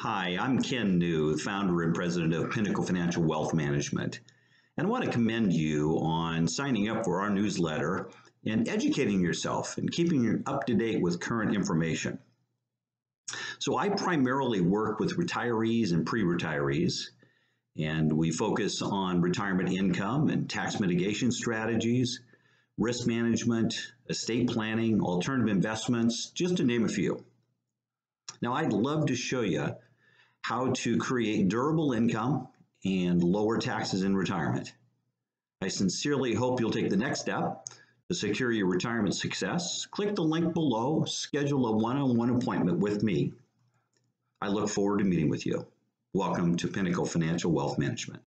Hi, I'm Ken New, founder and president of Pinnacle Financial Wealth Management. And I want to commend you on signing up for our newsletter and educating yourself and keeping you up to date with current information. So I primarily work with retirees and pre-retirees, and we focus on retirement income and tax mitigation strategies, risk management, estate planning, alternative investments, just to name a few. Now, I'd love to show you how to create durable income and lower taxes in retirement. I sincerely hope you'll take the next step to secure your retirement success. Click the link below, schedule a one-on-one appointment with me. I look forward to meeting with you. Welcome to Pinnacle Financial Wealth Management.